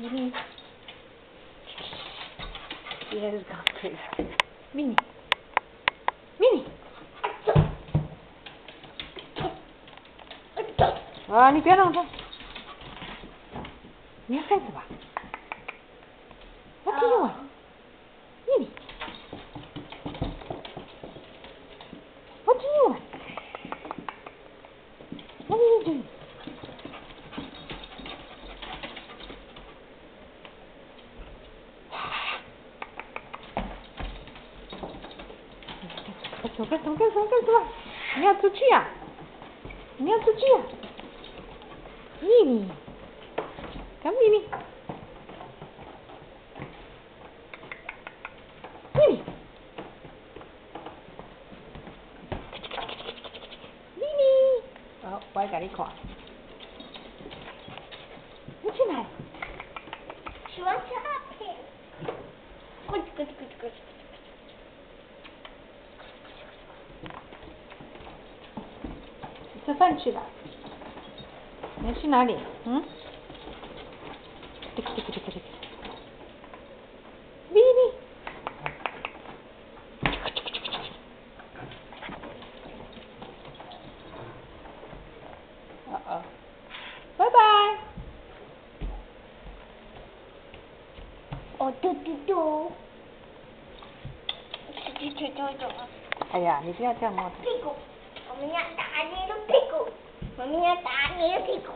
Mini. He has gone crazy. Mini. Mini. 啊，你别弄它。你要干什么？What do you want? Mini. What do you want? What are you doing?干什么？你要出去啊？你要出去啊？咪咪，看咪咪，咪咪，咪咪，哦，我给你看，你去哪？ 喜欢吃阿片。咕。 吃饭去了。你要去哪里？嗯？咪咪。哦，拜拜。 哦，嘟。 哎呀，你不要这样摸它。 屁股，我们要打你的屁股，我们要打你的屁股。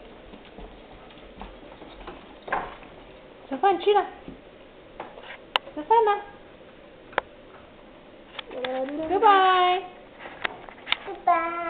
吃饭去了。吃饭了。Goodbye. Goodbye.